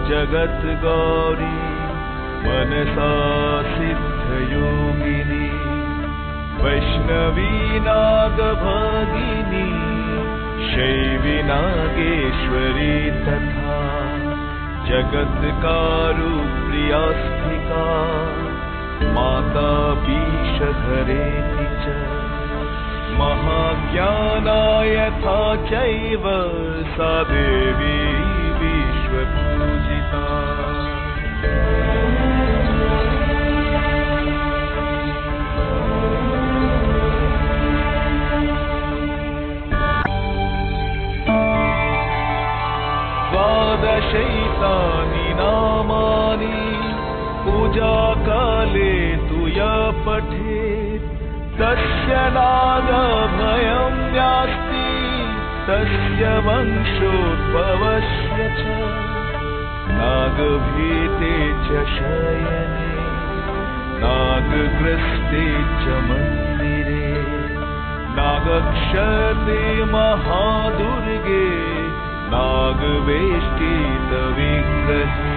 जगद्गौरी मनसा सिद्धयोगिनी वैष्णवी नागभगिनी शैवी नागेश्वरी तथा जगत्कारुप्रियास्तिका माता विषधरेति च महाज्ञाना यथा चैव सा देवी विश्वपूजिता द्वादशैतानि नामानि पूजाकाले तु यः पठेत् तस्य नागभयं नास्ति तस्य वंशोद्भवस्य च नागभीते च शयने नागग्रस्ते च मन्दिरे नागक्षते महादुर्गे नागवेष्टितविग्रहे